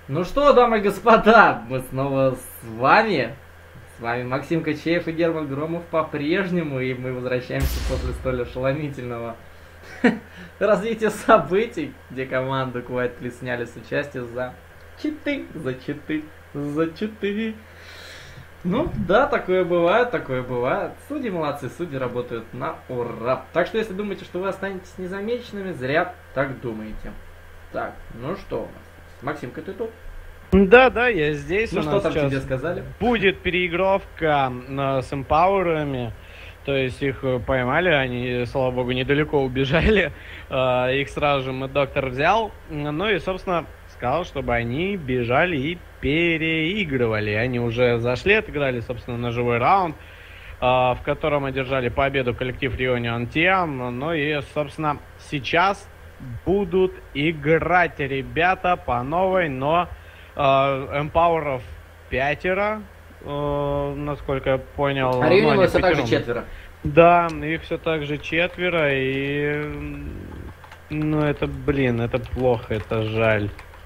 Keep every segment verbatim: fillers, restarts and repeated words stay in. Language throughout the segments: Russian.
Ну что, дамы и господа, мы снова с вами. С вами Максим Качеев и Герман Громов по-прежнему, и мы возвращаемся после столь ошеломительного развития событий, где команду Quiet Please сняли с участия за читы, за читы, за читы. Ну, да, такое бывает, такое бывает. Судьи молодцы, судьи работают на ура. Так что, если думаете, что вы останетесь незамеченными, зря так думаете. Так, ну что у нас? Максимка, ты тут? Да, да, я здесь. Ну У что нас там сейчас тебе сказали? будет переигровка э, с эмпауэрами. То есть их э, поймали, они, слава богу, недалеко убежали. Э, их сразу же доктор взял. Ну и, собственно, сказал, чтобы они бежали и переигрывали. Они уже зашли, отыграли, собственно, на живой раунд, э, в котором одержали победу коллектив Reunion Team. Ну и, собственно, сейчас будут играть ребята по новой, но эмпауэров пятеро, э, насколько я понял. А Reunion ну, все так же четверо. Да, их все так же четверо, и... Ну, это, блин, это плохо, это жаль.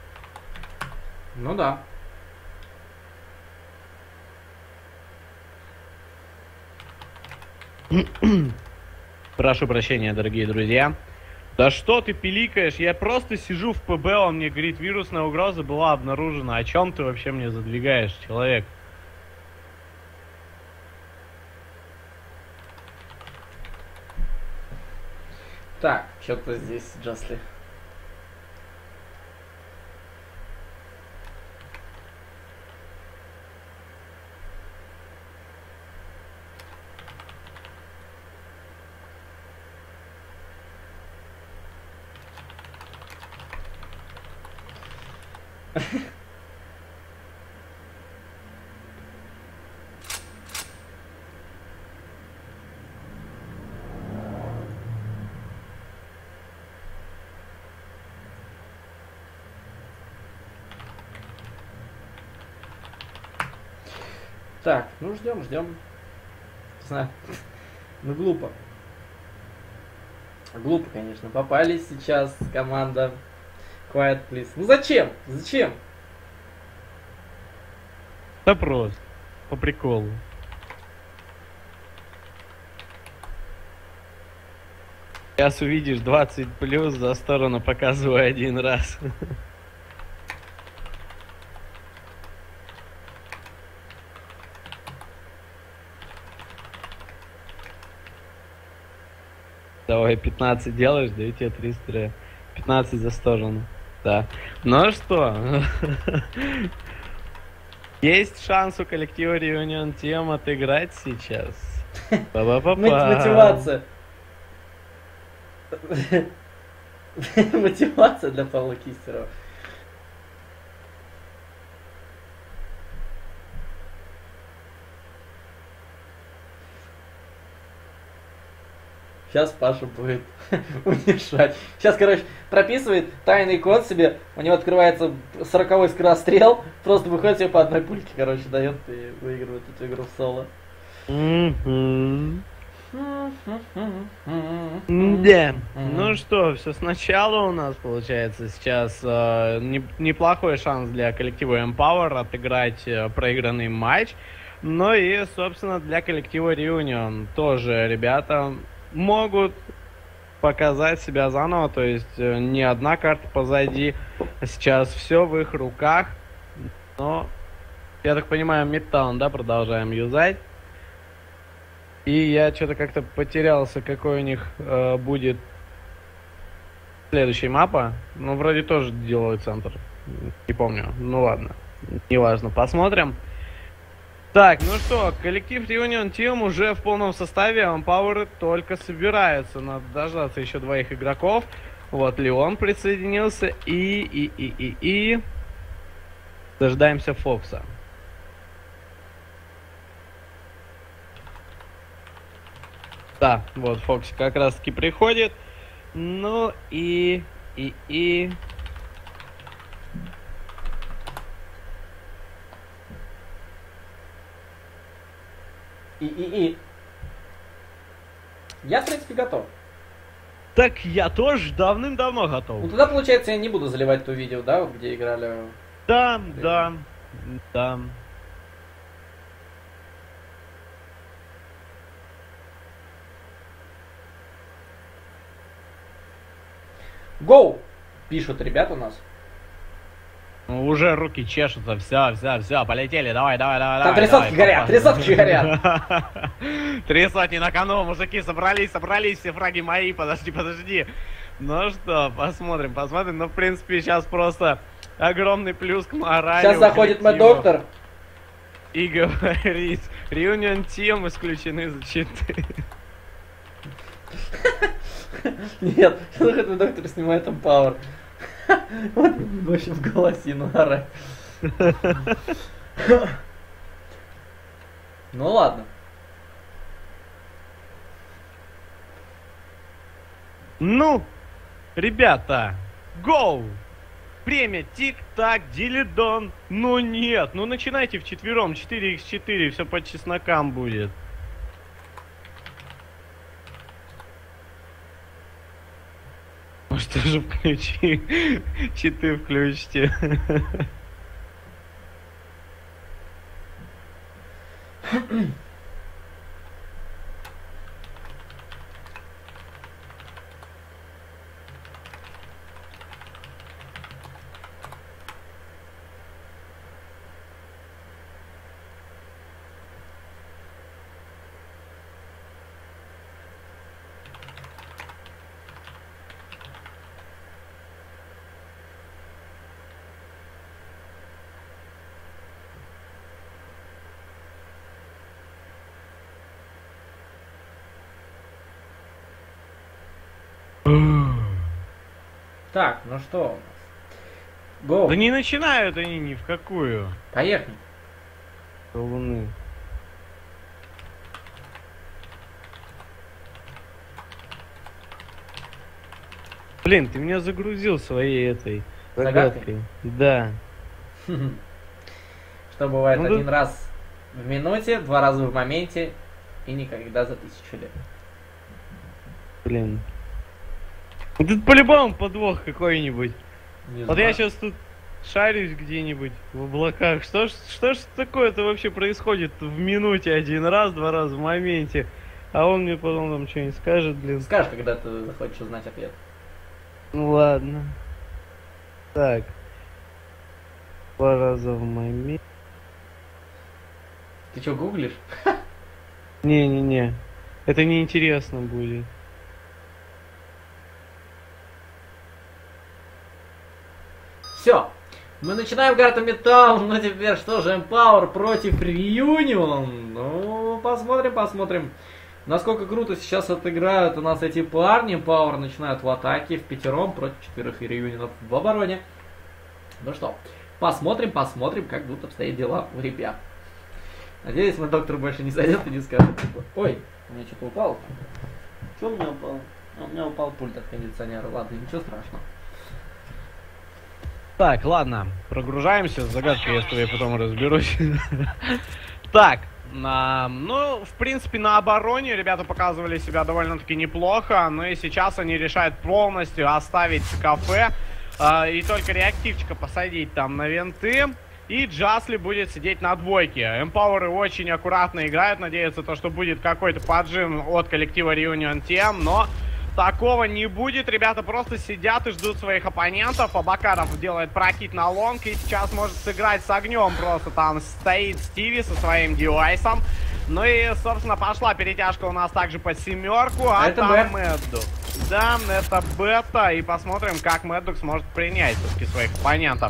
Ну да. Прошу прощения, дорогие друзья. Да что ты пиликаешь? Я просто сижу в ПБ, он мне говорит, вирусная угроза была обнаружена. О чем ты вообще мне задвигаешь, человек? Так, что-то здесь Джасли. Так, ну ждем, ждем. Не знаю. Ну глупо. Глупо, конечно. Попались сейчас команда Quiet Please. Ну зачем? Зачем? Да просто. По приколу. Сейчас увидишь двадцать плюс, за сторону показываю один раз. Давай пятнадцать делаешь, даю тебе триста. пятнадцать за сторону. Да. Ну что? Есть шанс у коллектива Reunion Team отыграть сейчас. Мотивация. Мотивация для Павла Кистерова. Сейчас Паша будет унижать. Сейчас, короче, прописывает тайный код себе, у него открывается сороковой скорострел, просто выходит себе по одной пульке, короче, дает и выигрывает эту игру в соло. Да. Ну что, все сначала у нас получается сейчас э, не, неплохой шанс для коллектива Empower отыграть э, проигранный матч. Ну и, собственно, для коллектива Reunion тоже ребята могут показать себя заново, то есть э, не одна карта позади, а сейчас все в их руках. Но, я так понимаю, Midtown, да, продолжаем юзать. И я что-то как-то потерялся, какой у них э, будет следующий мапа. Ну, вроде тоже делают центр. Не помню. Ну ладно. Неважно. Посмотрим. Так, ну что, коллектив Reunion Team уже в полном составе. Empower только собираются. Надо дождаться еще двоих игроков. Вот Леон присоединился. И, и, и, и, и... Дождаемся Фокса. Да, вот Фокси как раз таки приходит. Ну и... И... И... И, и, и. Я, в принципе, готов. Так я тоже давным-давно готов. Ну тогда, получается, я не буду заливать то видео, да, вот где играли Да, да, да. Гоу! Пишут ребята у нас. Ну, уже руки чешутся, все, все, все, полетели, давай, давай, давай, Там давай. три сотки давай, горят, три сотки горят. Три сотни на кону, мужики, собрались, собрались, все фраги мои, подожди, подожди. Ну что, посмотрим, посмотрим, ну, в принципе, сейчас просто огромный плюс к морали. Сейчас заходит мой доктор. И говорит, Reunion Team исключены за читы. Нет, сейчас мой доктор снимает там Power. Вот вообще в голосину орать. Ну ладно. Ну, ребята, гоу! Время тик-так, дилидон. Ну нет, ну начинайте вчетвером, четыре икс четыре, все по чеснокам будет. Может, тоже включи, читы включите. Так, ну что у нас? Гоу. Да не начинают они ни в какую. Поехали. До луны. Блин, ты меня загрузил своей этой загадкой. Да. Что бывает Ну, один да. раз в минуте, два раза в моменте и никогда за тысячу лет. Блин. Ну, тут по-любому подвох какой-нибудь. Не Вот знаю. я сейчас тут шарюсь где-нибудь в облаках. Что ж, что ж такое-то вообще происходит в минуте один раз, два раза в моменте? А он мне потом там что-нибудь скажет, блин. Скажешь, когда ты захочешь узнать ответ. Ну ладно. Так. Два раза в моменте. Ты что, гуглишь? Не-не-не. Это неинтересно будет. Все. Мы начинаем карту Металл, но теперь что же, Empower против Reunion? Ну, посмотрим, посмотрим. Насколько круто сейчас отыграют у нас эти парни. Empower начинают в атаке в пятером против четверых и Reunion'ов в обороне. Ну что, посмотрим, посмотрим, как будут обстоять дела у ребят. Надеюсь, мой доктор больше не зайдет и не скажет, типа, ой, у меня что-то упало. Что у меня упало? А, у меня упал пульт от кондиционера. Ладно, ничего страшного. Так, ладно, прогружаемся, с загадкой я с тобой потом разберусь. Так, а, ну, в принципе, на обороне ребята показывали себя довольно-таки неплохо, но и сейчас они решают полностью оставить кафе а, и только реактивчика посадить там на винты. И Джасли будет сидеть на двойке. Эмпауэры очень аккуратно играют, надеются, то, что будет какой-то поджим от коллектива Reunion Team, но такого не будет. Ребята просто сидят и ждут своих оппонентов. Абакаров делает прокид на лонг и сейчас может сыграть с огнем. Просто там стоит Стиви со своим девайсом. Ну и, собственно, пошла перетяжка у нас также по семерку, а Это там Б. Мэддукс. Да, это бета. И посмотрим, как Мэддукс может принять все-таки своих оппонентов.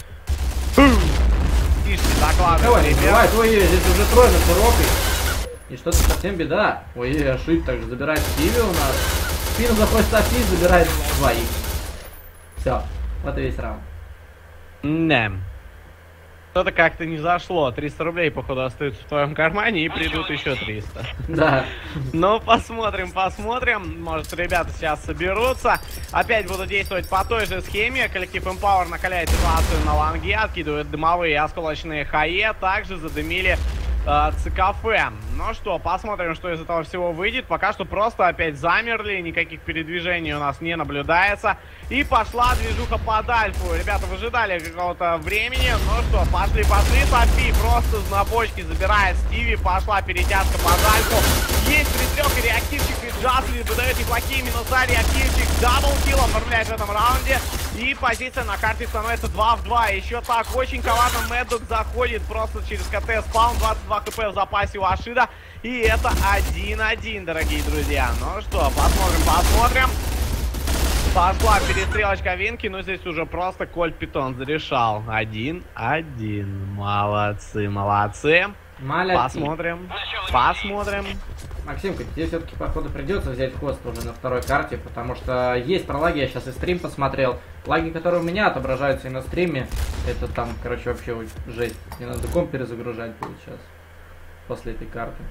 Ишки докладывает, Давай, ребят. давай, ой, здесь уже трое на широкой. И что-то совсем беда. Ой, ошиб также забирает Стиви у нас. Спину заходит Софи, забирает двоих. Все, вот и весь раунд. Не. Что-то как-то не зашло. триста рублей, походу, остаются в твоем кармане и придут еще триста. Да. Ну, посмотрим, посмотрим. Может, ребята сейчас соберутся. Опять будут действовать по той же схеме. Коллектив Empower накаляет ситуацию на лонге, откидывает дымовые и осколочные хае. Также задымили э, ЦКФ. Ну что, посмотрим, что из этого всего выйдет. Пока что просто опять замерли, никаких передвижений у нас не наблюдается. И пошла движуха под альфу. Ребята выжидали какого-то времени. Ну что, пошли, пошли. Софи просто на бочке забирает Стиви. Пошла перетяжка под альфу. Есть пристрелка, реактивчик и Джасли выдает неплохие минуса. Реактивчик даблкилл оформляет в этом раунде. И позиция на карте становится два в два. Еще так, очень коварно Мэддок заходит просто через КТ спаун. двадцать два хп в запасе у Ашида. И это один-один, дорогие друзья. Ну что, посмотрим, посмотрим. Пошла перестрелочка Винки, но здесь уже просто Кольт Питон зарешал. Один-один. Молодцы, молодцы. Молодцы. Посмотрим, посмотрим. Максимка, тебе все-таки, походу, придется взять хост уже на второй карте, потому что есть пролаги, я сейчас и стрим посмотрел. Лаги, которые у меня отображаются и на стриме, это там, короче, вообще жесть. Мне надо комп перезагружать будет сейчас, после этой карты.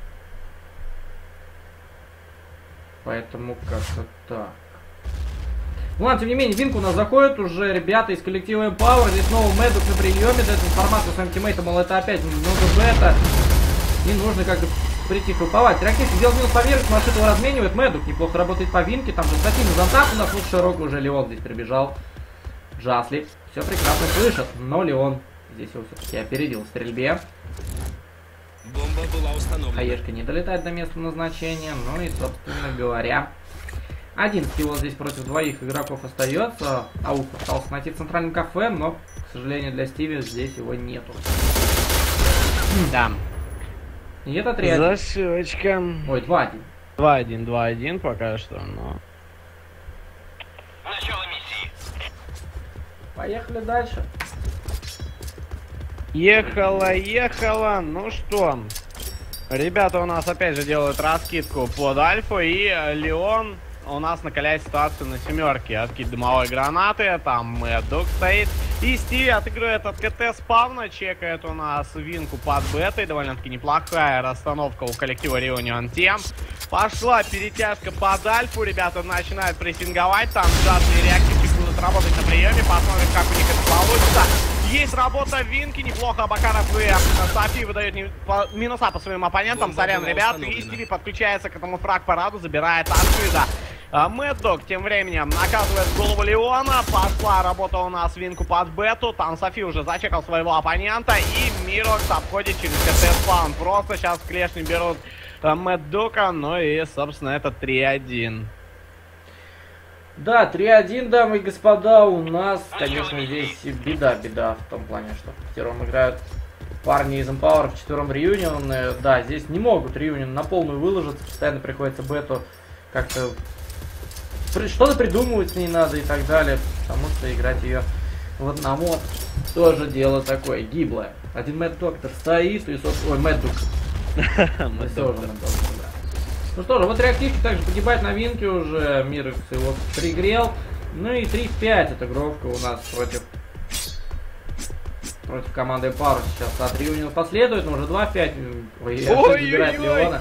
Поэтому как-то так. Ну ладно, тем не менее, Винк у нас заходит уже, ребята из коллектива Empower. Здесь снова Мэддок на приеме, дает информацию своим тиммейтам, мол, это опять много бета. И нужно как-то прийти круповать. Реактивчик сделал минус поверх, машину его разменивает. Мэддок неплохо работает по Винке, там же Софи на зонтах у нас лучше широкий уже. Леон здесь прибежал. Джасли все прекрасно слышат, но Леон здесь его все-таки опередил в стрельбе. Бомба была установлена. Хаешка не долетает до места назначения, ну и, собственно говоря, один скилл здесь против двоих игроков остается. Ауф пытался найти в центральном кафе, но, к сожалению, для Стиви здесь его нету. Да. И это три один. Зашивочка. Ой, два один. два один, два один пока что, но... Начало миссии. Поехали дальше. Ехала, ехала. Ну что, ребята у нас опять же делают раскидку под альфу, и Леон у нас накаляет ситуацию на семерке. Откид дымовой гранаты, там Мэддок стоит. И Стиви отыгрывает от КТ спавна, чекает у нас Винку под бетой. Довольно-таки неплохая расстановка у коллектива Reunion Team. Пошла перетяжка под альфу, ребята начинают прессинговать. Там сжатые реактивчик будут работать на приеме. Посмотрим, как у них это получится. Есть работа Винки, неплохо Абакаров и Софи выдают не, по, минуса по своим оппонентам. Сорян, ребят, и Стиви подключается к этому фраг-параду, забирает Ашида. Мэддок тем временем наказывает голову Леона. Пошла работа у нас Винку под бету. Там Софи уже зачекал своего оппонента. И Мирокс обходит через КТ спаун. Просто сейчас в клешни берут Мэддока. Ну и, собственно, это три один. Да, три один, дамы и господа, у нас, конечно, здесь беда-беда в том плане, что в пятером играют парни из Empower, в четвером Reunion. Да, здесь не могут Reunion на полную выложиться, постоянно приходится бету как-то... Что-то придумывать с ней надо и так далее, потому что играть ее в одному тоже дело такое гиблое. Один Мэтт Доктор стоит и, собственно... Ой, Мэтт Доктор. Ну что же, вот реактивчик также погибает на Винке уже, Мирекс его пригрел. Ну и три в пять эта гровка у нас против против команды Empower сейчас от Reunion последует, но уже два в пять. Ой, забирает Леона.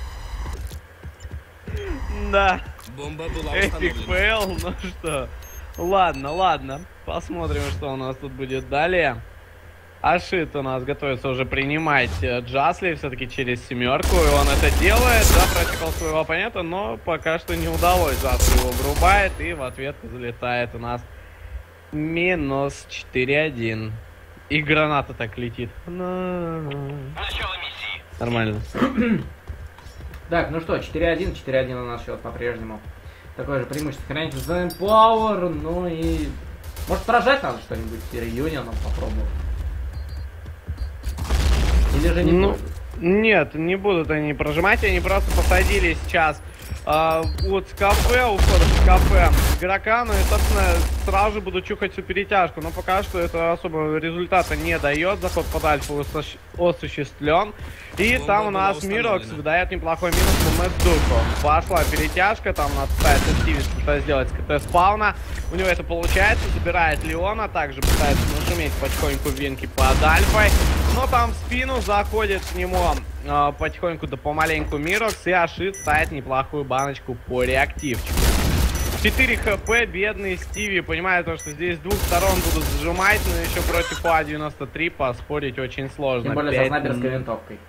Да. Бомба была Эпик установлена. фейл, ну что. Ладно, ладно. Посмотрим, что у нас тут будет далее. Ашид у нас готовится уже принимать Джасли все-таки через семерку. И он это делает, да, прочекал своего оппонента, но пока что не удалось. Джасли его врубает, и в ответ залетает у нас минус четыре один. И граната так летит. Начало миссии. Нормально. Так, ну что, четыре один, четыре один у нас счет по-прежнему. Такое же преимущество хранится за Empower, ну и... Может, поражать надо что-нибудь с Reunion попробовать? Или же не ну, будет? Нет, не будут они прожимать, они просто посадили сейчас э, от кафе, у входа в кафе игрока, ну и, собственно, сразу же будут чухать всю перетяжку, но пока что это особого результата не дает, заход под альфу осуществлен, и бомба там у нас Мирокс выдает неплохой минус по Мэддоку. Пошла перетяжка, там надо пытается Стиви что-то сделать с КТ спауна, у него это получается, забирает Леона, также пытается нашуметь потихоньку Винки под альфой, но там в спину заходит к нему э, потихоньку да помаленьку Мирокс, и Ашид ставит неплохую баночку по реактивчику. четыре хп, бедный Стиви, понимает то, что здесь с двух сторон будут зажимать, но еще против А девяносто три поспорить очень сложно. Тем более со снайперской винтовкой.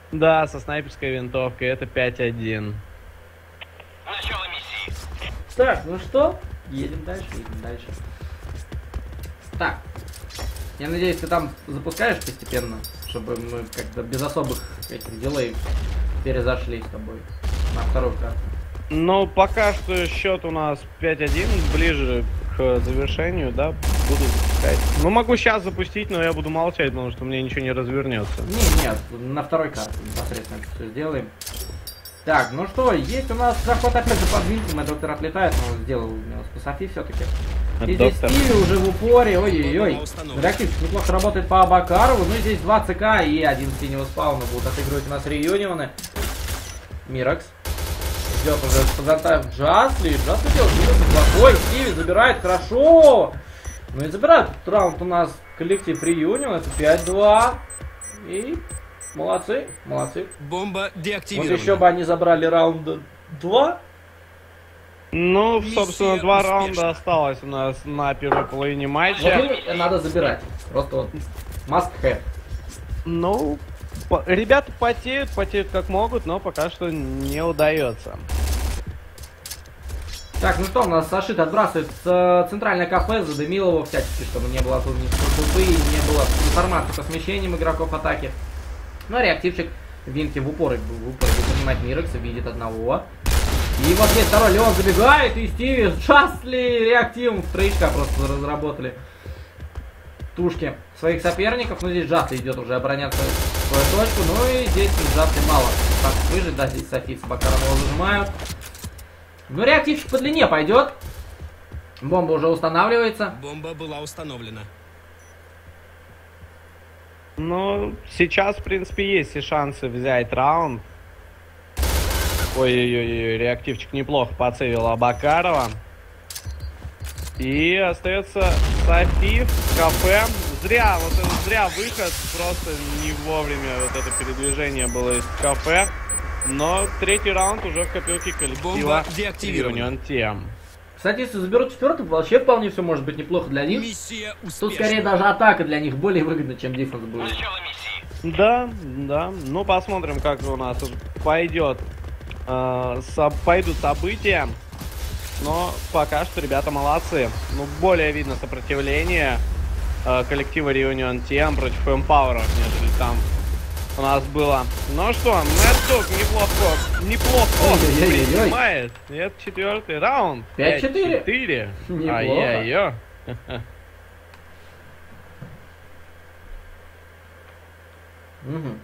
Да, со снайперской винтовкой, это пять один. Начало миссии. Так, ну что? Едем дальше, едем дальше. Так. Я надеюсь, ты там запускаешь постепенно, чтобы мы как-то без особых этих делей перезашли с тобой на вторую карту. Ну, пока что счет у нас пять один, ближе к завершению, да, буду запускать. Ну, могу сейчас запустить, но я буду молчать, потому что мне ничего не развернется. Не, нет, на второй карте непосредственно это все сделаем. Так, ну что, есть у нас захват опять же под винтом, и доктор отлетает, но сделал у него спасафи все-таки. И здесь Доктор. Стиви уже в упоре, ой-ой-ой. Реактивчик неплохо работает по Абакарову, ну и здесь два ЦК и один синего спауна будут отыгрывать у нас реюнионы. Миракс. Ждет уже Пазантаев Джасли, Джасли делает минус неплохой, Стиви забирает хорошо. Ну и забирает этот раунд у нас коллектив реюнион, это пять два. И молодцы, молодцы. Бомба Вот деактивирована. еще бы они забрали раунд два. Ну, Миссия собственно, два успешна. раунда осталось у нас на первой половине Вот матча. их надо забирать. Просто вот must have. Ну, по- ребята потеют, потеют как могут, но пока что не удается. Так, ну что, у нас Сашит отбрасывает э, центральное кафе, задымил его всячески, чтобы не было тут ни ступы, не было информации со смещением игроков атаки. Ну а реактивчик Винки в упор, в упор будет понимать Мирекса, видит одного. И вот здесь второй Леон забегает, и Стиви с Джасли реактивом в троечка просто разработали тушки своих соперников. Ну здесь Джасли идет уже обороняться свою точку, ну и здесь Джасли мало так выжить, да, здесь Софи с Бакаром его зажимают. Ну реактивчик по длине пойдет. Бомба уже устанавливается. Бомба была установлена. Ну, сейчас, в принципе, есть и шансы взять раунд. Ой-ой-ой, реактивчик неплохо поцелил Абакарова. И остается Софи в кафе. Зря, вот это зря выход, просто не вовремя вот это передвижение было из кафе. Но третий раунд уже в копилке коллектива Бомба деактивирована. Union Team. Кстати, если заберут четвертый, вообще вполне все может быть неплохо для них. Миссия успешна. Тут скорее даже атака для них более выгодна, чем дефенс будет. Начало миссии. Да, да. Ну, посмотрим, как у нас пойдет. э, со- пойдут события. Но пока что ребята молодцы. Ну, более видно сопротивление э, коллектива Reunion Team против Empower, нежели там у нас было. Ну что, Мэддок неплохо, неплохо Ой-ой-ой-ой. принимает. И это четвертый раунд. пять четыре. четыре. Неплохо. Ай-яй-яй. Угу.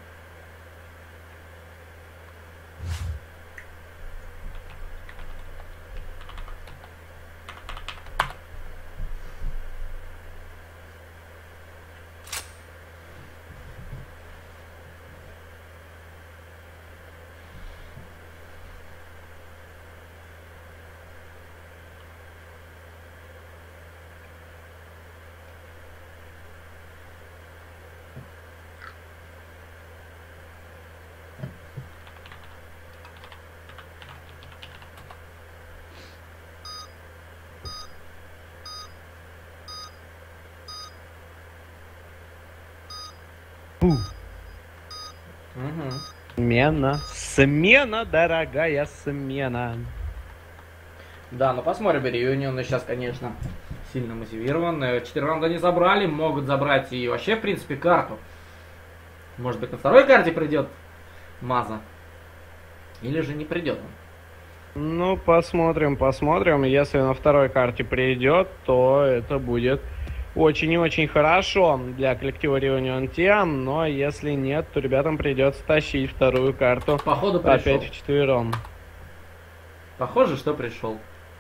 Угу. Смена. Смена, дорогая смена. Да, ну посмотрим, Реюнион сейчас, конечно, сильно мотивирован. Э, Четыре раунда не забрали, могут забрать и вообще, в принципе, карту. Может быть, на второй карте придет Маза. Или же не придет он. Ну, посмотрим, посмотрим. Если на второй карте придет, то это будет очень и очень хорошо для коллектива Reunion Team. Но если нет, то ребятам придется тащить вторую карту Походу пришел. опять вчетвером. Похоже, что пришел.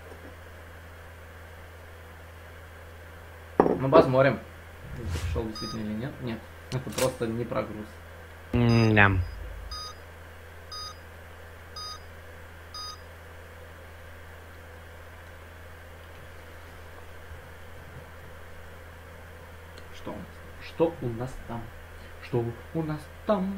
Ну, посмотрим. Пришел действительно или нет. Нет, это просто не прогруз. Да. Что у нас? Что у нас там? Что у нас там?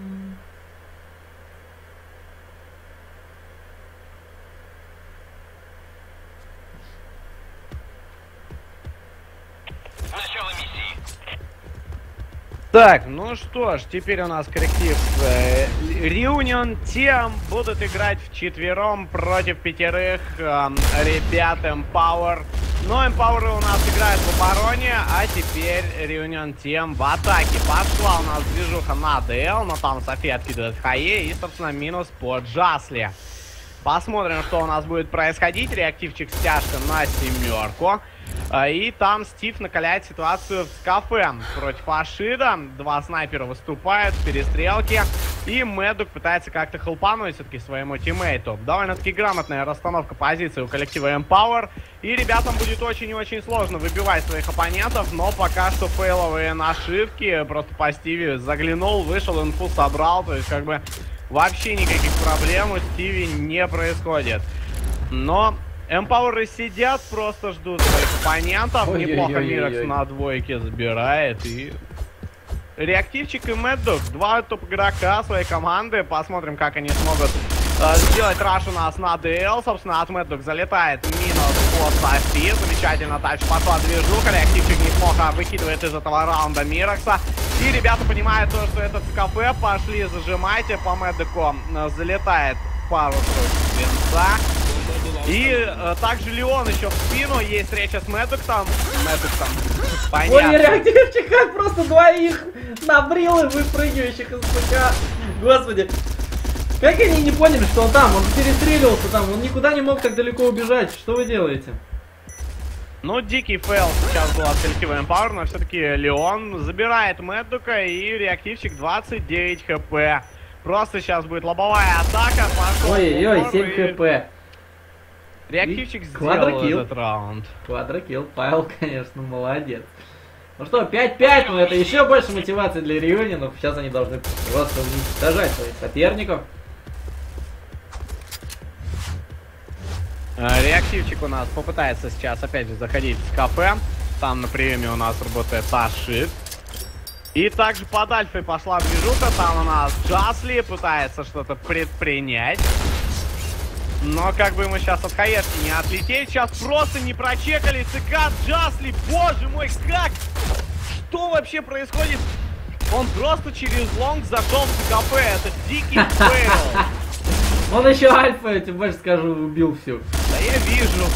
Начало миссии. Так, ну что ж, теперь у нас коллектив э, Reunion Team будут играть вчетвером против пятерых э, ребят Empower. Но Empower у нас играет в обороне, а теперь Reunion Team в атаке. Пошла у нас движуха на ДЛ, но там София откидывает Хае и, собственно, минус по Джасли. Посмотрим, что у нас будет происходить. Реактивчик стяжка на семерку. И там Стив накаляет ситуацию в кафе против Ашида. Два снайпера выступают в перестрелке. И Мэддок пытается как-то хелпануть все-таки своему тиммейту. Довольно-таки грамотная расстановка позиций у коллектива Empower. И ребятам будет очень и очень сложно выбивать своих оппонентов. Но пока что фейловые нашивки. Просто по Стиви заглянул, вышел, инфу собрал. То есть как бы вообще никаких проблем у Стиви не происходит. Но Empower сидят, просто ждут своих оппонентов. Ой, Неплохо ой, ой, Миракс ой. на двойке забирает. И Реактивчик и Мэддок, два топ-игрока своей команды. Посмотрим, как они смогут э, сделать раш у нас на ДЛ. Собственно, от Мэддок залетает минус по Софи. Замечательно дальше пошла движуха. Реактивчик неплохо выкидывает из этого раунда Миракса. И ребята понимают то, что этот кафе. Пошли, зажимайте. По Мэддоку э, залетает пару строк венца. И э, также Леон еще в спину. Есть встреча с Мэддоком. Мэддоком. Понятно. Ой, реактивчик как просто двоих набрил и выпрыгивающих из ПК. Господи. Как они не поняли, что он там? Он перестреливался там. Он никуда не мог так далеко убежать. Что вы делаете? Ну, дикий фейл сейчас был от коллектива Empower, но все-таки Леон забирает Мэддока и реактивчик двадцать девять хп. Просто сейчас будет лобовая атака. Ой-ой-ой, семь хп. Реактивчик И сделал квадрокилл. этот раунд. Квадрокилл. Павел, конечно, молодец. Ну что, пять пять, но это еще больше мотивации для реюнионов. Сейчас они должны просто уничтожать своих соперников. Реактивчик у нас попытается сейчас опять же заходить в кафе. Там на приеме у нас работает Ашид. И также под альфой пошла движуха. Там у нас Джасли пытается что-то предпринять. Но как бы ему сейчас от хаешки не отлететь. Сейчас просто не прочекали ЦК Джасли. Боже мой, как? Что вообще происходит? Он просто через лонг зашел в КП. Это дикий фейл. Он еще альфа, я тебе больше скажу, убил всю. Да я вижу.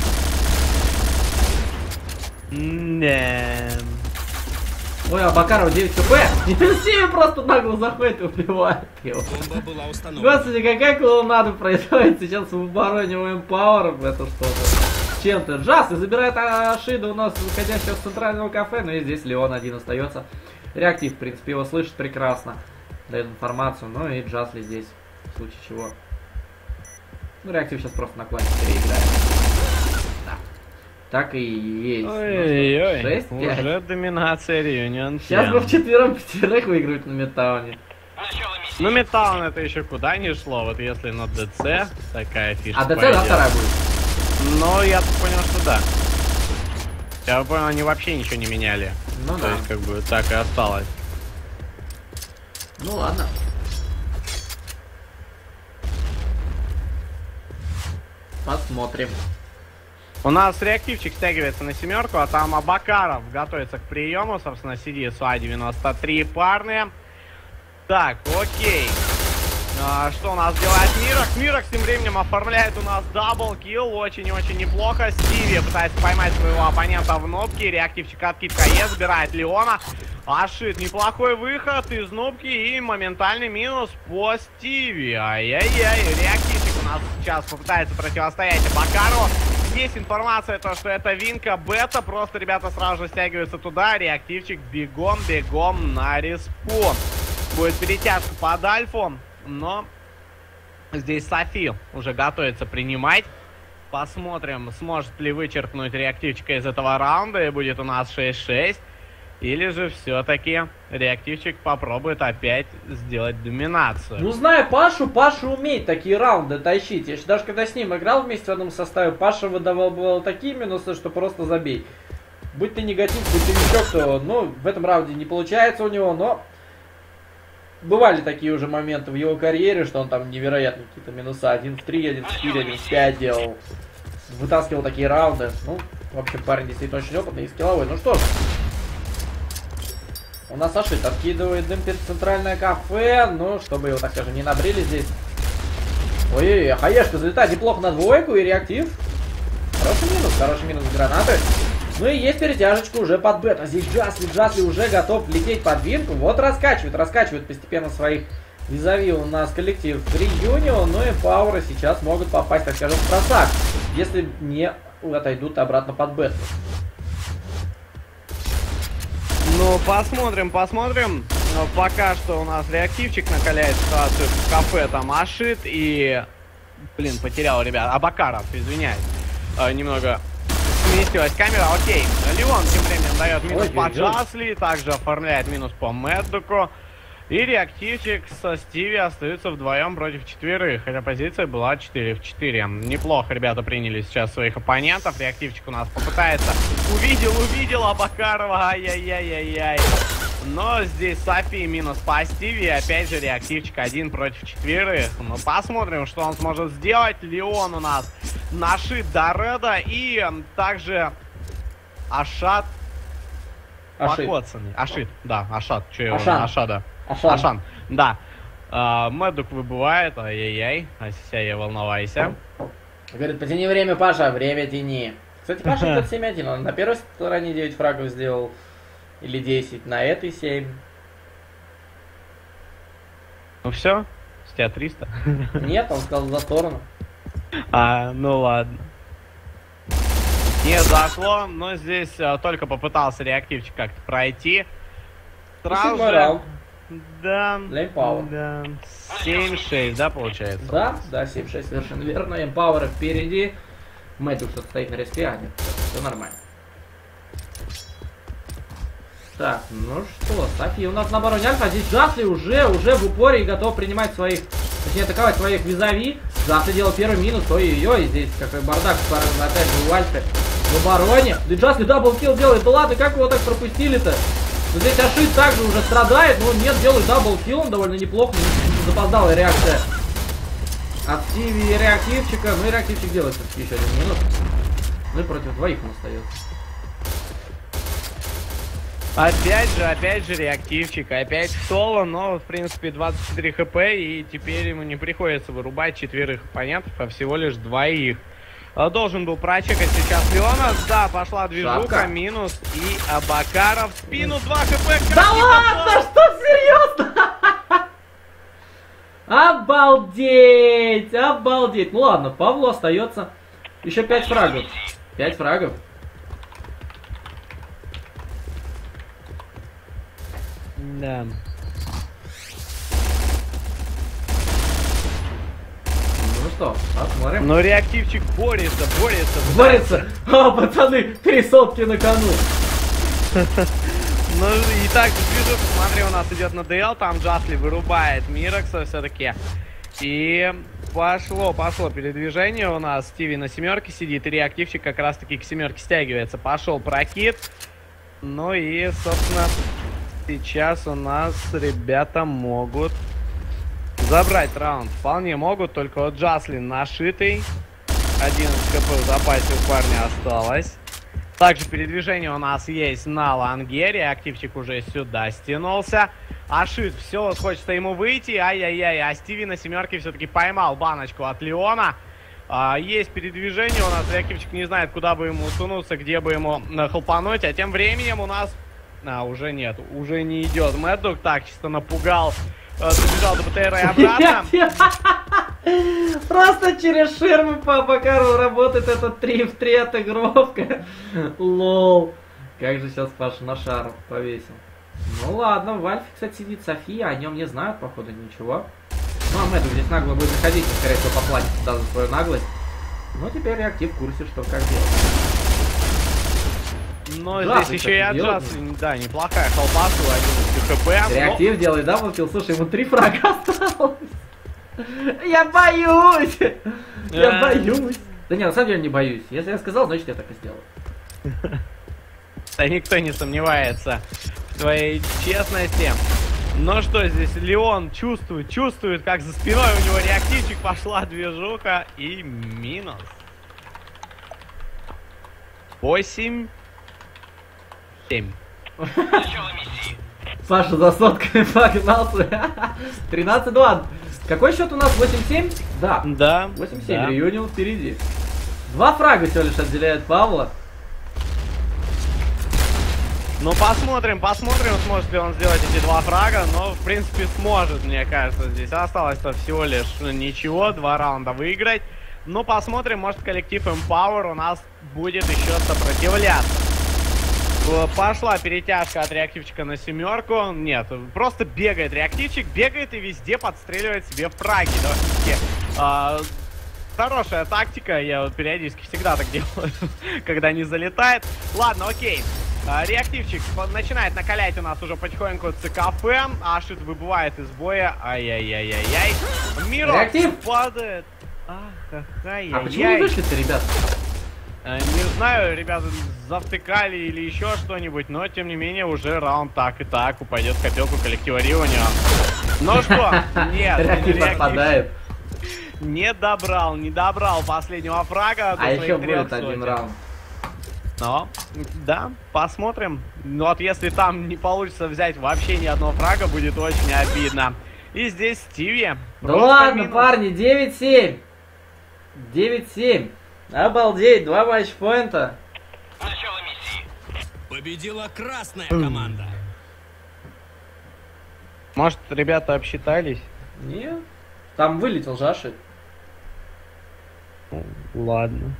Не. Ой, а Бакаров девять хп. И Стиви просто нагло заходит и убивает его. Бомба была установлена. Господи, какая клоунада происходит сейчас в обороне у Empower. Это что-то. Чем-то. Джасли забирает Ашида у нас, выходящего с центрального кафе. Но и здесь Леон один остается. Реактив, в принципе, его слышит прекрасно. Дает информацию. Ну и Джасли здесь, в случае чего. Ну, реактив сейчас просто на классе переиграет. Да. Так и есть. Ой-ой-ой, шесть пять. уже доминация Reunion. Сейчас бы вчетвером пятерых выигрывать на Метауне. Начало миссии. Ну, Метаун это еще куда не шло. Вот если на ДЦ такая фишка А ДЦ, да, пойдет. вторая будет? Ну, я так понял, что да. Я понял, они вообще ничего не меняли. Ну То да. есть, как бы, так и осталось. Ну ладно. Посмотрим. У нас реактивчик стягивается на семерку, а там Абакаров готовится к приему. Собственно, сидит с А девяносто три парные. Так, окей. А, что у нас делает Миракс? Миракс тем временем оформляет у нас даблкилл. Очень-очень неплохо. Стиви пытается поймать своего оппонента в нобке. Реактивчик откидка Е забирает Леона. Ашит, неплохой выход из нобки и моментальный минус по Стиви. Ай-яй-яй. Реактивчик у нас сейчас попытается противостоять Абакару. Есть информация, то, что это Винка Бета. Просто ребята сразу же стягиваются туда. Реактивчик бегом-бегом на респон. Будет перетяжка под альфу. Но здесь Софи уже готовится принимать. Посмотрим, сможет ли вычеркнуть реактивчика из этого раунда. И будет у нас шесть шесть. Или же все-таки реактивчик попробует опять сделать доминацию. Ну, зная Пашу, Паша умеет такие раунды тащить. Я даже когда с ним играл вместе в одном составе, Паша выдавал было такие минусы, что просто забей. Будь ты негатив, будь ты ничего, кто, ну, в этом раунде не получается у него, но бывали такие уже моменты в его карьере, что он там невероятные какие-то минуса. один в три, один в четыре, один в пять делал. Вытаскивал такие раунды. Ну, в общем, парень действительно очень опытный и скилловой. Ну что ж. У нас Ашит откидывает дым перед центральное кафе, ну, чтобы его, так скажем, не набрили здесь. Ой-ой-ой, Хаешка залетает неплохо на двойку и реактив. Хороший минус, хороший минус гранаты. Ну и есть перетяжечка уже под бета. Здесь Джасли, Джасли уже готов лететь под винку. Вот раскачивает, раскачивает постепенно своих визави у нас коллектив Реюнион. Ну и Пауэры сейчас могут попасть, так скажем, в просак, если не отойдут обратно под бету. Ну, посмотрим, посмотрим. Но пока что у нас реактивчик накаляет ситуацию в кафе, там Ашит и... Блин, потерял, ребят. Абакаров, извиняюсь. Э, немного сместилась камера. Окей. Леон тем временем дает минус Ой, по ой, ой. Джасли, также оформляет минус по Мэддоку. И реактивчик со Стиви остаются вдвоем против четверых. Хотя позиция была четыре в четыре. Неплохо ребята приняли сейчас своих оппонентов. Реактивчик у нас попытается. Увидел, увидел Абакарова. Ай-яй-яй-яй-яй. Но здесь Софи минус по Стиви. Опять же реактивчик один против четверых. Ну посмотрим, что он сможет сделать. Леон у нас нашит до Реда. И также Ашат. Ашит. Покоцанный. Ашит, да, Ашат. Че его? Ашан. Ашада. Ашан. Ашан, да. А, Мэддок выбывает, ай-яй-яй, Асия, волновайся. Говорит, потяни время, Паша, время тяни. Кстати, Паша пятьдесят семь один, он на первой стороне девять фрагов сделал. Или десять, на этой семь. Ну все, с тебя триста. Нет, он сказал за сторону. А, ну ладно. Не зашло, но здесь а, только попытался реактивчик как-то пройти. Сразу седьмой же... раунд. Да, Для Empower. да. семь шесть, да, получается? Да, да, семь шесть, совершенно верно. Empower впереди. Мэддок что-то стоит на респе, а нет, все нормально. Так, ну что, Софи у нас на обороне Альфа. Здесь Джасли уже, уже в упоре и готов принимать своих, точнее атаковать своих визави. Джасли делал первый минус, ой-ой-ой, здесь какой бардак, опять же у Альфы в обороне. Да Джасли даблкил делает, да ладно, как его так пропустили-то? Но здесь Ашит также уже страдает, но нет, делает даблкил, он довольно неплохо, запоздалая реакция от Стиви и реактивчика. Ну и реактивчик делает все-таки еще один минус. Ну и против двоих он остается. Опять же, опять же реактивчик, опять в соло, но в принципе двадцать четыре хп, и теперь ему не приходится вырубать четверых оппонентов, а всего лишь двоих. А, должен был прочекать сейчас Леона, да, пошла движуха, Шапка. минус, и Абакаров в спину, два хп. Да ладно, что, серьезно? Обалдеть, обалдеть. Ну ладно, Павлу остается еще пять фрагов. пять фрагов. Да. Ну что, посмотрим. Но реактивчик борется, борется. Борется. А, пацаны, три сотки на кону. Ну и так, движуха, смотри, у нас идет на ДЛ, там Джасли вырубает Мирокса все-таки. И пошло, пошло передвижение у нас. Стиви на семерке сидит, и реактивчик как раз таки к семерке стягивается. Пошел прокид. Ну и, собственно, сейчас у нас ребята могут забрать раунд. Вполне могут, только вот Джасли нашитый. одиннадцать хп в запасе у парня осталось. Также передвижение у нас есть на лангере. Активчик уже сюда стянулся. Ашит, все, вот хочется ему выйти. Ай-яй-яй, а Стиви на семерке все-таки поймал баночку от Леона. А, есть передвижение у нас. Реактивчик не знает, куда бы ему сунуться, где бы ему нахлопануть. А тем временем у нас... А, уже нет, уже не идет. Мэддок так чисто напугал. Забежал до БТРа и обратно. Просто через ширмы по Абакарову работает этот три в три отыгровка. Лол. Как же сейчас Паша на шар повесил. Ну ладно, в Альфе, кстати, сидит София, о нем не знают, походу, ничего. Ну а Мэддок здесь нагло будет заходить, и, скорее всего, поплатится да, за свою наглость. Ну теперь реактив в курсе, что как делать. Но Джасли, здесь еще и от делает. Джасли, да, неплохая колбаса, одиннадцать хп. Реактив но... делает даблкил, слушай, ему три фрага осталось. Я боюсь! Я боюсь! Да не, на самом деле не боюсь. Если я сказал, значит я так и сделаю. Да никто не сомневается в твоей честности. Но что здесь, Леон чувствует, чувствует, как за спиной у него реактивчик, пошла движуха и минус. Восемь. семь. Паша за сотками погнался. тринадцать два. Какой счет у нас? восемь семь? Да. Да. восемь семь. Да. Реюнион впереди. Два фрага всего лишь отделяет Павла. Ну, посмотрим, посмотрим, сможет ли он сделать эти два фрага, но, в принципе, сможет, мне кажется. Здесь осталось-то всего лишь ничего, два раунда выиграть. Ну, посмотрим, может, коллектив Empower у нас будет еще сопротивляться. Пошла перетяжка от реактивчика на семерку. Нет, просто бегает реактивчик, бегает и везде подстреливает себе фраги. Да, хорошая тактика, я вот периодически всегда так делаю, когда не залетает. Ладно, окей. Реактивчик начинает накалять у нас уже потихоньку ЦКФ. Ашит выбывает из боя. Ай-яй-яй-яй-яй. Мирок падает. Ах, какая. А почему не вышли-то, ребят? Не знаю, ребята завтыкали или еще что-нибудь, но тем не менее уже раунд так и так упадет в копилку коллектива Реюнион. Ну что, нет, реактив отпадает. Не добрал, не добрал последнего фрага. А еще будет один раунд. Но, да, посмотрим. Но вот если там не получится взять вообще ни одного фрага, будет очень обидно. И здесь Стиви. Да ладно, минус. Парни, девять семь. девять семь. Обалдеть, два матчпоинта. Начало миссии. Победила красная команда. Может, ребята обсчитались? Нет. Там вылетел Жаши. Ладно.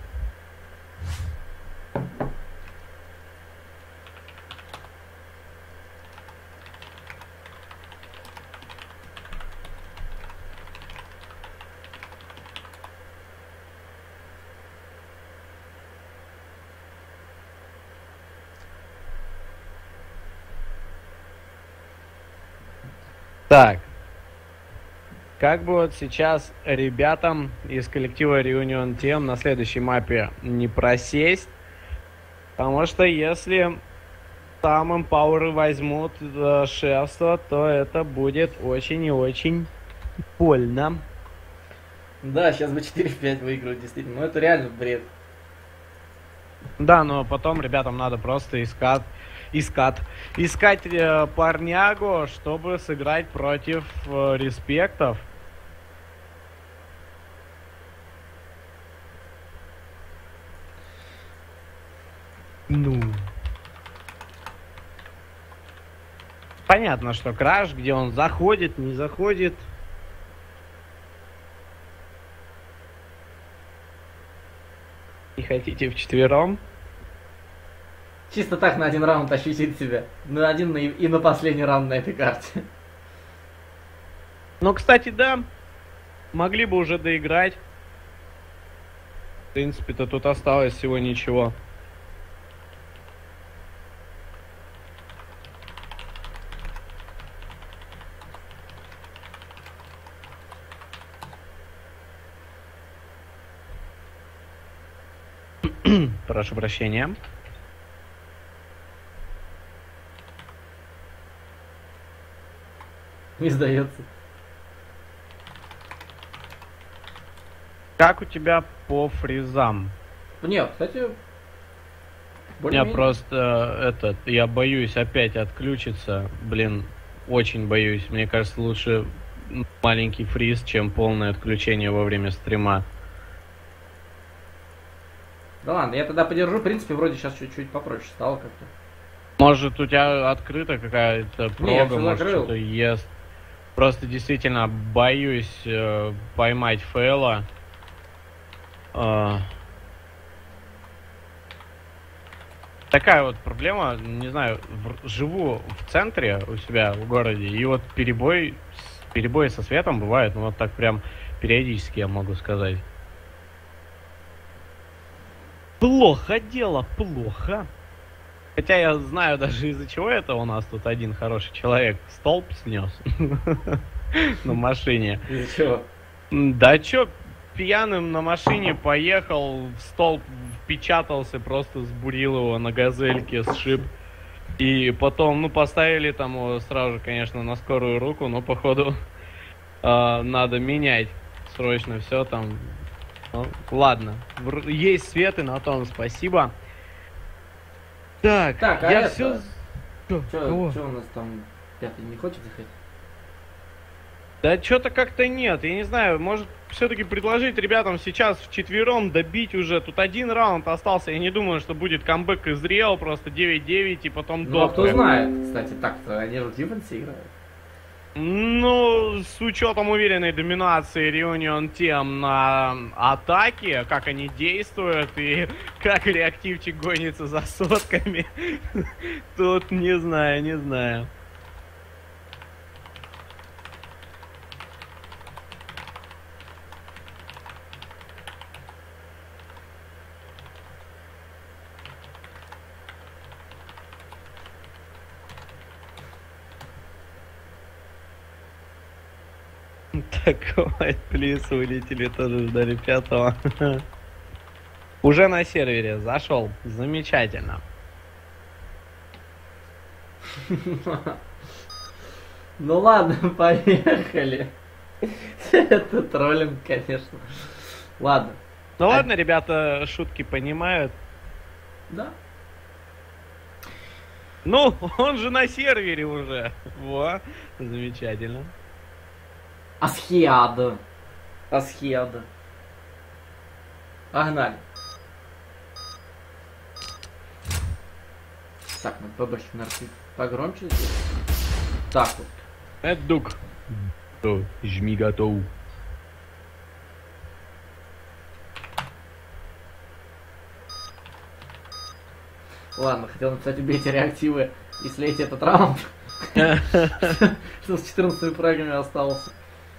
Так, как бы вот сейчас ребятам из коллектива Reunion Team на следующей мапе не просесть, потому что если там Empower возьмут э, шефство, то это будет очень и очень больно. Да, сейчас бы четыре пять выигрывать, действительно, но это реально бред. Да, но потом ребятам надо просто искать, искать, искать э, парнягу, чтобы сыграть против э, респектов. Ну. Понятно, что краш, где он заходит, не заходит. Не хотите вчетвером? Чисто так на один раунд ощутить себя. На один и, и на последний раунд на этой карте. Ну, кстати, да. Могли бы уже доиграть. В принципе-то тут осталось всего ничего. Прошу прощения. Не сдается. Как у тебя по фризам? Нет, кстати... Я просто этот, я боюсь опять отключиться. Блин, очень боюсь. Мне кажется, лучше маленький фриз, чем полное отключение во время стрима. Да ладно, я тогда подержу. В принципе, вроде сейчас чуть-чуть попроще стало как-то. Может, у тебя открыта какая-то прога, Не, может, что-то ест. Просто действительно боюсь э, поймать фейла. Э, такая вот проблема, не знаю, в, живу в центре у себя в городе, и вот перебой, перебои со светом бывают, ну вот так прям периодически, я могу сказать. Плохо дело, плохо. Хотя я знаю даже из-за чего это у нас тут один хороший человек столб снес на машине. Из-за чего? Да чё, пьяным на машине поехал, в столб впечатался, просто сбурил его на газельке, сшиб. И потом, ну, поставили там его сразу же, конечно, на скорую руку, но походу э, надо менять срочно все там. Ну, ладно, есть свет, и на том спасибо. Так, так а я это... все... Что у нас там? Пятый не хочет заходить? Да что-то как-то нет, я не знаю, может все-таки предложить ребятам сейчас вчетвером добить уже. Тут один раунд остался, я не думаю, что будет камбэк из Реал, просто девять девять и потом Ну, а доп. кто знает, кстати, так-то они же в диффенсе играют. Ну, с учетом уверенной доминации Reunion Team на атаке, как они действуют и как реактивчик гонится за сотками, тут не знаю, не знаю. Так, White Please улетели, тоже ждали пятого. Уже на сервере зашел. Замечательно. Ну ладно, поехали. Это троллинг, конечно. Ладно. Ну ладно, ребята шутки понимают. Да. Ну, он же на сервере уже. Во, замечательно. Асхиада. Асхиада. Погнали. Так, надо побольше, наверное, погромче сделать. Так вот. Это Дук. То, жми готов. Ладно, хотел написать, убейте реактивы и слейте этот раунд. Что с четырнадцатыми фрагами остался.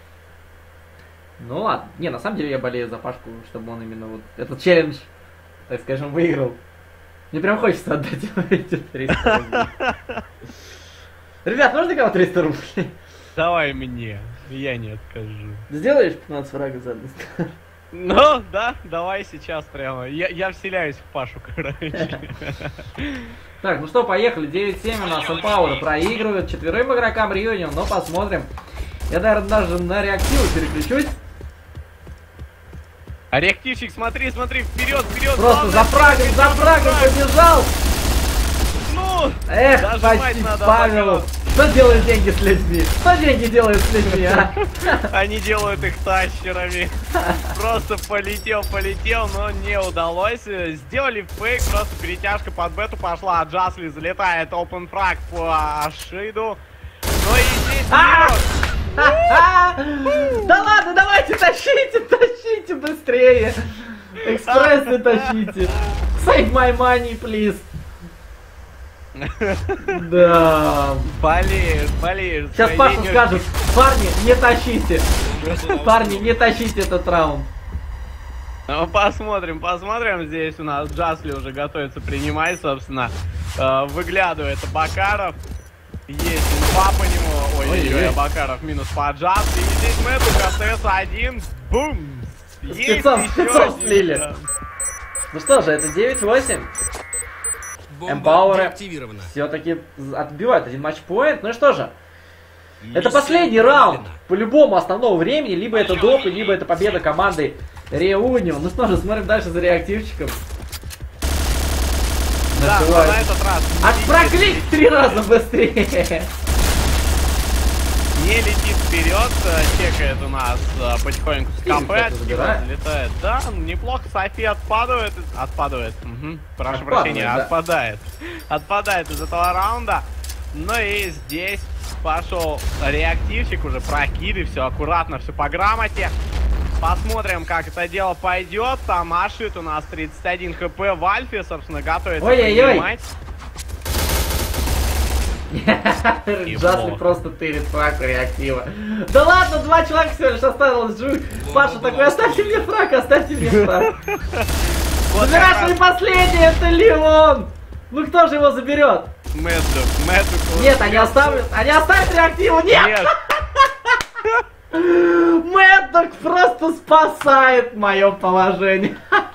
Ну ладно. Не, на самом деле я болею за Пашку, чтобы он именно вот этот челлендж, так скажем, выиграл. Мне прям хочется отдать ему эти триста рублей. Ребят, можно кого триста рублей? Давай мне, я не откажу. Сделаешь пятнадцать фрагов за одну сторону? Ну, да, давай сейчас прямо. Я, я вселяюсь в Пашу, короче. Так, ну что, поехали. девять семь у нас Empower проигрывают четверым игрокам Reunion, но посмотрим. Я, наверное, даже на реактиву переключусь. А реактивчик, смотри, смотри, вперед, вперед. Просто за фрагом, за фрагом побежал. Ну, Эх, дожимать почти надо, Павел. Павел. Что делают деньги с людьми? Что деньги делают с людьми, а? Они делают их тащерами. Просто полетел, полетел, но не удалось. Сделали фейк, просто перетяжка под бету пошла. Джасли залетает, open фраг по Шиду. Ну и здесь вперед. Да ладно, давайте, тащите, тащите быстрее. Экспрессы тащите. Save my money, please. Да. Болеешь, болеешь. Сейчас Паша скажет, парни, не тащите. Парни, не тащите этот раунд. Ну, посмотрим, посмотрим. Здесь у нас Джасли уже готовится принимать, собственно. Э, выглядывает Абакаров. Есть инфа по нему. Ой-ой-ой, Абакаров минус по Джасли. И здесь Мэтук остается один. Бум! Есть Спецов, еще спецов один, слили. да. Ну что же, это девять восемь. Бомба Empower деактивирована. все-таки отбивают один матчпоинт. Ну и что же, это Миссия последний раунд. выполнена. По-любому основного времени. Либо это доп, либо это победа команды Reunion. Ну что же, смотрим дальше за реактивчиком. Да, но Накрывает. на этот раз Аж не проклик летит, в три раза быстрее. не летит вперед, э, чекает у нас э, потихоньку с Фильм, КП, кстати, забирает. залетает. Да, неплохо, Софи отпадает, отпадает, угу, прошу Отпадает, прощения, да. отпадает, отпадает из этого раунда. Ну и здесь пошел реактивчик, уже прокиды, все аккуратно, все по грамоте. Посмотрим, как это дело пойдет. Там Ашит у нас тридцать один хп в альфе, собственно, готовится Ой-ой-ой. принимать. Джасли просто тырит фраг реактива. Да ладно, два человека всего лишь осталось живых. Паша такой, оставьте мне фраг, оставьте мне фраг. Вот Забирай как свой раз последний, это Леон. Ну кто же его заберет? Мэддок, Мэддок. Нет, они оставят, они оставят реактиву, нет! Нет. Мэддок просто спасает мое положение.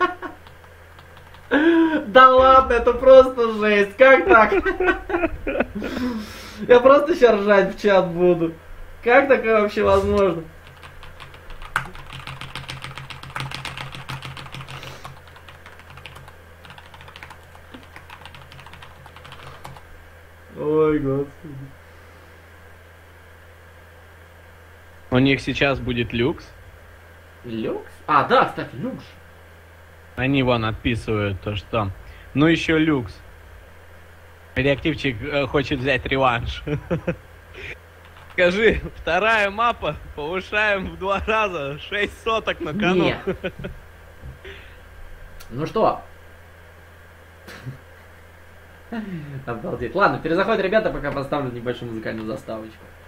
Да ладно, это просто жесть. Как так? Я просто сейчас ржать в чат буду. Как такое вообще возможно? Ой, господи. У них сейчас будет люкс. Люкс? А, да, кстати, люкс. Они вон отписывают то, что... Ну еще люкс. Реактивчик э, хочет взять реванш. Скажи, вторая мапа, повышаем в два раза, шесть соток на кону. Нет. Ну что? Обалдеть. Ладно, перезаходят ребята, пока поставлю небольшую музыкальную заставочку.